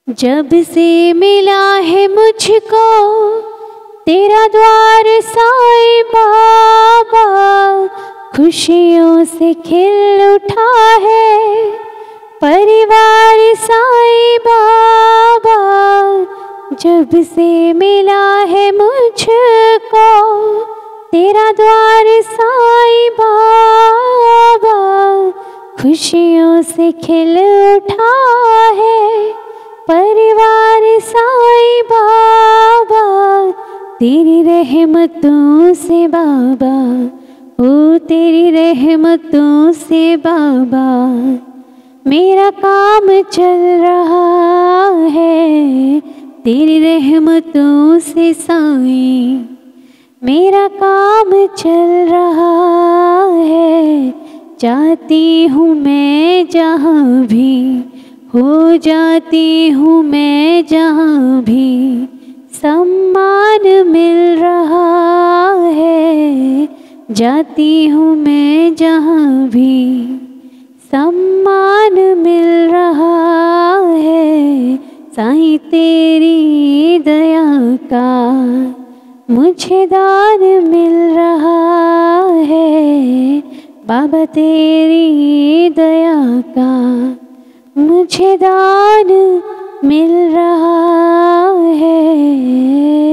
जब से मिला है मुझको तेरा द्वार साईं बाबा, खुशियों से खिल उठा है परिवार साईं बाबा। जब से मिला है मुझको तेरा द्वार साईं बाबा, खुशियों से खिल उठा है परिवार साईं बाबा। तेरी रहमतों से बाबा, ओ तेरी रहमतों से बाबा, मेरा काम चल रहा है। तेरी रहमतों से साईं मेरा काम चल रहा है। जाती हूँ मैं जहाँ भी, हो जाती हूँ मैं जहाँ भी, सम्मान मिल रहा है। जाती हूँ मैं जहाँ भी, सम्मान मिल रहा है। साईं तेरी दया का मुझे दान मिल रहा है। बाबा तेरी दया का मुझे दान मिल रहा है।